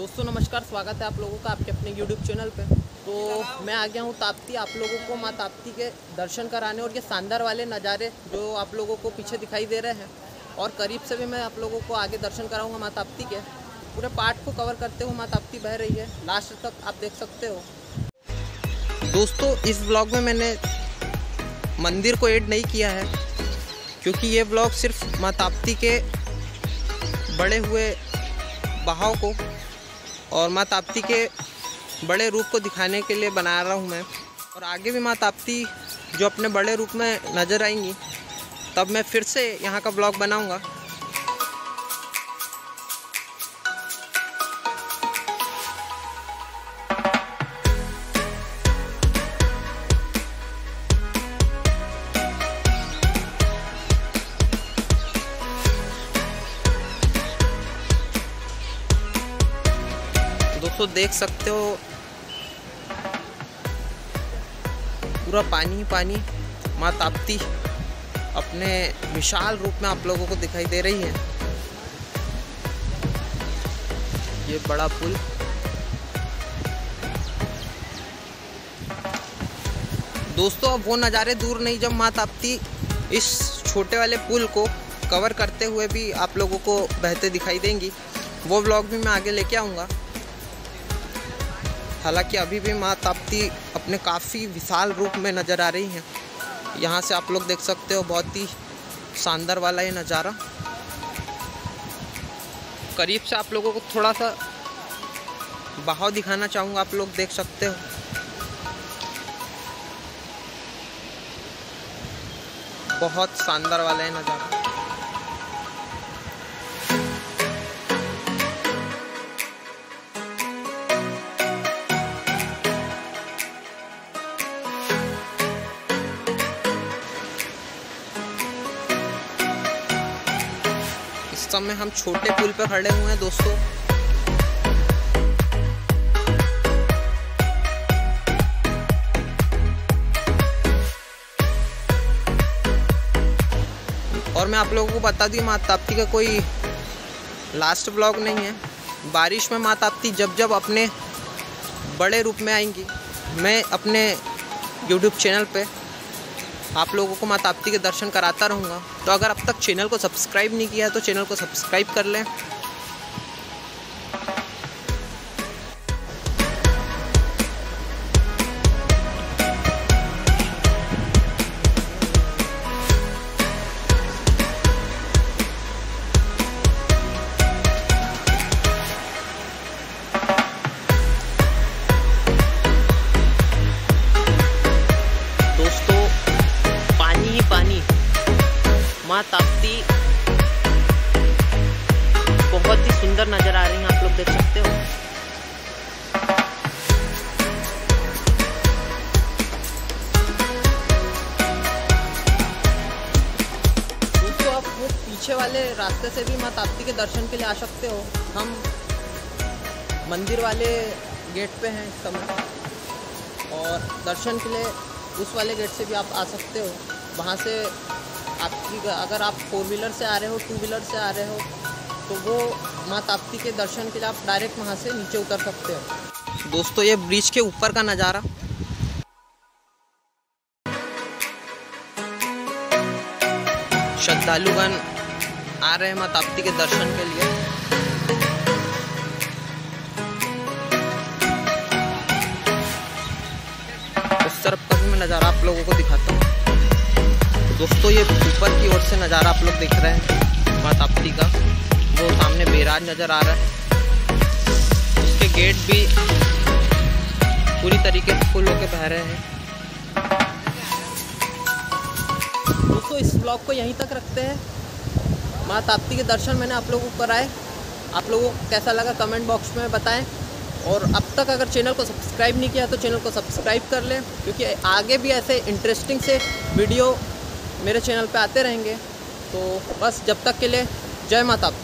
दोस्तों नमस्कार, स्वागत है आप लोगों का आपके अपने YouTube चैनल पे। तो मैं आ गया हूँ ताप्ती, आप लोगों को माँ ताप्ती के दर्शन कराने। और ये शानदार वाले नज़ारे जो आप लोगों को पीछे दिखाई दे रहे हैं, और करीब से भी मैं आप लोगों को आगे दर्शन कराऊँगा माँ ताप्ती के। पूरे पार्ट को कवर करते हुए माँ ताप्ती बह रही है, लास्ट तक आप देख सकते हो। दोस्तों इस ब्लॉग में मैंने मंदिर को ऐड नहीं किया है, क्योंकि ये ब्लॉग सिर्फ माँ ताप्ती के बड़े हुए बहाव को और माँ ताप्ती के बड़े रूप को दिखाने के लिए बना रहा हूँ मैं। और आगे भी माँ ताप्ती जो अपने बड़े रूप में नज़र आएंगी, तब मैं फिर से यहाँ का ब्लॉग बनाऊँगा। दोस्तों देख सकते हो पूरा पानी ही पानी, माँ ताप्ती अपने विशाल रूप में आप लोगों को दिखाई दे रही है। ये बड़ा पुल, दोस्तों अब वो नज़ारे दूर नहीं जब माँ ताप्ती इस छोटे वाले पुल को कवर करते हुए भी आप लोगों को बहते दिखाई देंगी। वो व्लॉग भी मैं आगे लेके आऊँगा। हालांकि अभी भी माँ ताप्ती अपने काफ़ी विशाल रूप में नज़र आ रही हैं। यहाँ से आप लोग देख सकते हो बहुत ही शानदार वाला ये नज़ारा। करीब से आप लोगों को थोड़ा सा बहाव दिखाना चाहूँगा, आप लोग देख सकते हो। बहुत शानदार वाला ये नज़ारा। इस समय हम छोटे पुल पर खड़े हुए हैं दोस्तों। और मैं आप लोगों को बता दूं, माँ ताप्ती का कोई लास्ट ब्लॉग नहीं है। बारिश में माँ ताप्ती जब जब अपने बड़े रूप में आएंगी, मैं अपने YouTube चैनल पे आप लोगों को माँ ताप्ती के दर्शन कराता रहूँगा। तो अगर अब तक चैनल को सब्सक्राइब नहीं किया है तो चैनल को सब्सक्राइब कर लें। माँ ताप्ती बहुत ही सुंदर नजर आ रही है, आप लोग देख सकते हो। दोस्तों आप वो पीछे वाले रास्ते से भी माँ ताप्ती के दर्शन के लिए आ सकते हो। हम मंदिर वाले गेट पे हैं इस समय, और दर्शन के लिए उस वाले गेट से भी आप आ सकते हो। वहाँ से आपकी अगर आप 4 व्हीलर से आ रहे हो, 2 व्हीलर से आ रहे हो, तो वो माँ ताप्ती के दर्शन के लिए आप डायरेक्ट वहाँ से नीचे उतर सकते हो। दोस्तों ये ब्रिज के ऊपर का नज़ारा, श्रद्धालुगण आ रहे हैं माँ ताप्ती के दर्शन के लिए। उस तरफ का भी मैं नज़ारा आप लोगों को दिखाता हूँ। दोस्तों ये ऊपर की ओर से नज़ारा आप लोग देख रहे हैं माँ ताप्ती का, वो सामने बैराज नज़र आ रहा है। उसके गेट भी पूरी तरीके से फुल होके बह रहे हैं। दोस्तों इस ब्लॉग को यहीं तक रखते हैं। माँ ताप्ती के दर्शन मैंने आप लोगों को कराए, आप लोगों को कैसा लगा कमेंट बॉक्स में बताएं। और अब तक अगर चैनल को सब्सक्राइब नहीं किया तो चैनल को सब्सक्राइब कर लें, क्योंकि आगे भी ऐसे इंटरेस्टिंग से वीडियो मेरे चैनल पे आते रहेंगे। तो बस जब तक के लिए जय माता।